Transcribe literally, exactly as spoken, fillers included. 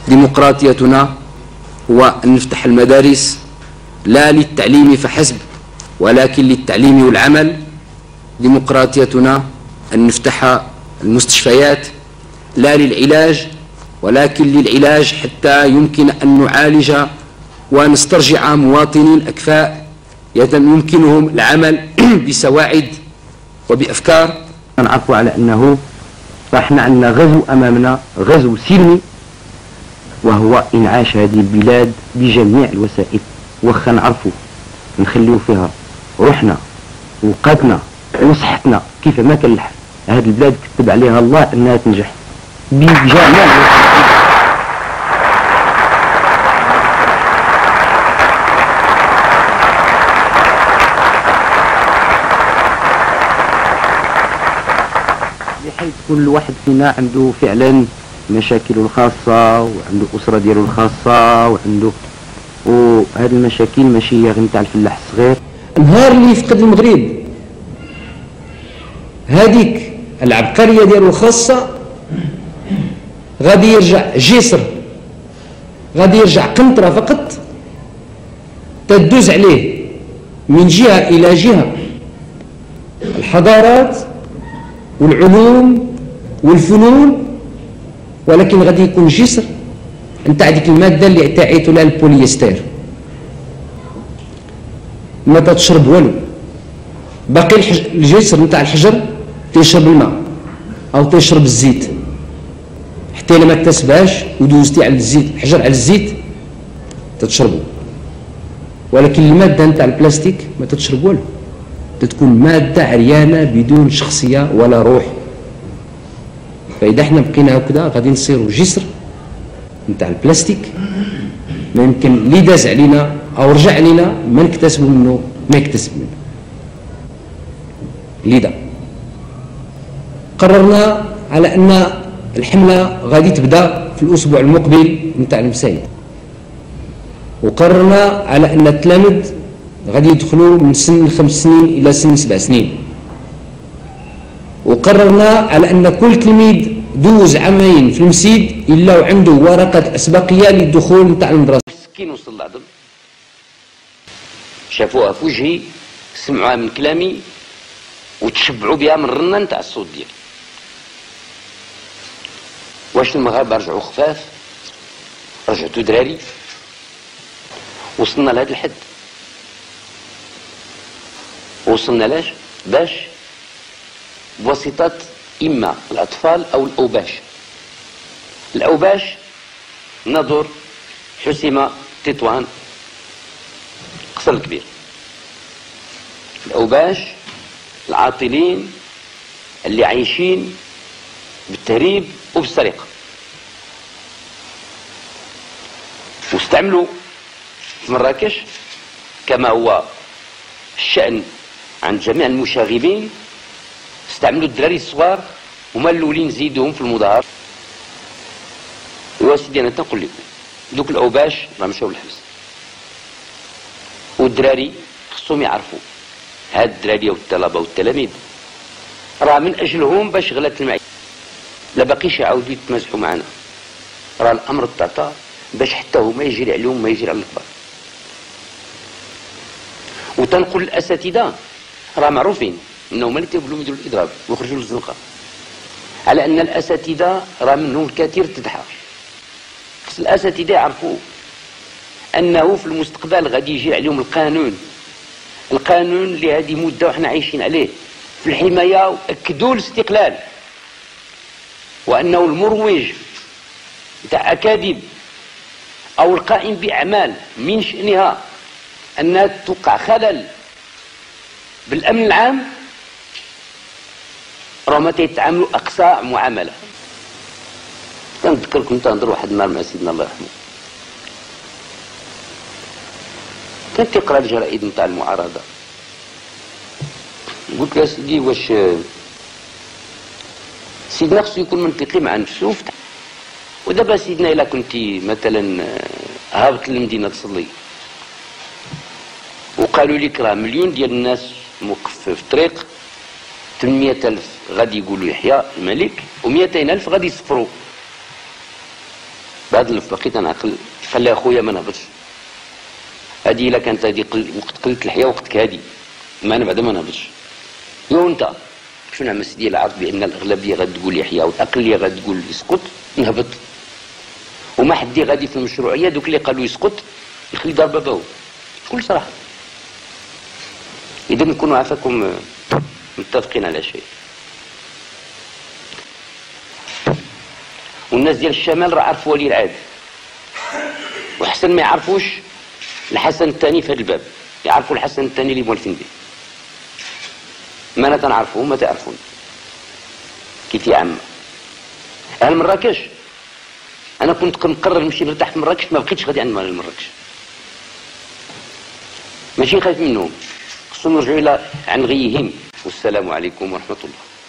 ديمقراطيتنا هو أن نفتح المدارس لا للتعليم فحسب ولكن للتعليم والعمل. ديمقراطيتنا أن نفتح المستشفيات لا للعلاج ولكن للعلاج حتى يمكن أن نعالج ونسترجع مواطنين أكفاء يمكنهم العمل بسواعد وبأفكار. نعرفوا على أنه فاحنا عندنا غزو أمامنا، غزو سلمي، وهو إنعاش هذه البلاد بجميع الوسائل. واخا نعرفوا نخليو فيها روحنا ووقتنا وصحتنا كيف ما كان الحال، هذه البلاد كتب عليها الله أنها تنجح بجميع الوسائل. بحيث كل واحد فينا عنده فعلا مشاكله الخاصة وعنده أسرة ديالو الخاصة وعنده، وهذه المشاكل ماشي هي غير نتاع الفلاح الصغير. النهار اللي يفقد المغرب هذيك العبقرية ديالو الخاصة غادي يرجع جسر، غادي يرجع قنطرة فقط تدوز عليه من جهة إلى جهة الحضارات والعلوم والفنون، ولكن غادي يكون جسر نتاع ديك الماده اللي تعيطوا لها البوليستير. ما تشرب والو، باقي الجسر نتاع الحجر تيشرب الماء او تيشرب الزيت، حتى الا ما تسباش ودوزتي على الزيت الحجر على الزيت تتشربو، ولكن الماده نتاع البلاستيك ما تتشرب والو، تتكون ماده عريانه بدون شخصيه ولا روح. فاذا احنا بقينا هكذا غادي نصيروا جسر نتاع البلاستيك، ما يمكن اللي داز علينا او رجع علينا ما نكتسبوا منه ما يكتسب منه. لذا قررنا على ان الحمله غادي تبدا في الاسبوع المقبل نتاع المسايد، وقررنا على ان التلاميذ غادي يدخلوا من سن خمس سنين الى سن سبع سنين، وقررنا على ان كل تلميذ دوز عامين في المسيد الا وعنده ورقه اسبقيه للدخول نتاع المدرسه. السكين وصل العظم، شافوها في وجهي، سمعوها من كلامي، وتشبعوا بها من الرنه نتاع الصوت ديالي. واش المغاربه رجعوا خفاف؟ رجعتوا دراري؟ وصلنا لهذا الحد. وصلنا لاش؟ باش بواسطه إما الأطفال أو الأوباش. الأوباش نظر، حسيمة، تطوان، قصر الكبير. الأوباش العاطلين اللي عايشين بالتهريب وبالسرقة، واستعملوا في مراكش كما هو الشأن عند جميع المشاغبين، استعملوا الدراري الصغار هما الاولين نزيدوهم في المظاهر. ايوا سيدي انا تنقول لكم دوك الاوباش راه مشاو للحبس، والدراري خصهم يعرفوا هاد الدراري والطلبه والتلاميذ راه من اجلهم باش غلات المعيشه، لا باقيش يعاودوا يتمازحوا معنا، راه الامر تعطى باش حتى هما يجري عليهم ما يجري على الكبار. وتنقول الاساتذه راه معروفين انهم اللي تيقولوا يديروا الاضراب ويخرجوا للزنقه، على ان الاساتذه راه منهم الكثير تدحى. خص الاساتذه يعرفوا انه في المستقبل غادي يجي عليهم القانون، القانون اللي هذه مده وحنا عايشين عليه في الحمايه واكدوا الاستقلال، وانه المروج تاع اكاذيب او القائم باعمال من شانها انها توقع خلل بالامن العام راهم تيتعاملوا اقصى معامله. كنذكركم تنهضر واحد النهار مع سيدنا الله يرحمه، كان تيقرا الجرائد نتاع المعارضه، قلت له سيدي واش سيدنا خصو يكون منطقي مع نفسه، ودابا سيدنا الا كنتي مثلا هابط للمدينه تصلي وقالوا لك راه مليون ديال الناس موقف في الطريق، ثمانمائة ألف غادي يقولوا يحيى الملك ومئتين ألف غادي يصفروا، بهذا اللف بقيت انا عقل خلي اخويا ما نهبطش. هذه الا كانت هذه قل... وقت قله الحياه وقتك هادي ما انا بعدا ما نهبطش. يو انت شنو نعمل سيدي العرض بان الاغلبيه غتقول يحيى والاقليه غتقول يسقط نهبط. وما حد غادي في المشروعيه دوك اللي قالوا يسقط يخلي دار باباو بكل صراحه. اذا نكونوا عافاكم متفقين على شيء. والناس ديال الشمال راه عرفوا ولي العهد وحسن ما يعرفوش الحسن الثاني في هذا الباب، يعرفوا الحسن الثاني اللي مولفين به. ما انا تنعرفوه ما تعرفون كيف يا عم. اهل مراكش انا كنت كنقرر نمشي نرتاح في مراكش ما بقيتش غادي عند مراكش. ماشي خايف منهم، خصهم يرجعوا الى عن غيهم. والسلام عليكم ورحمه الله.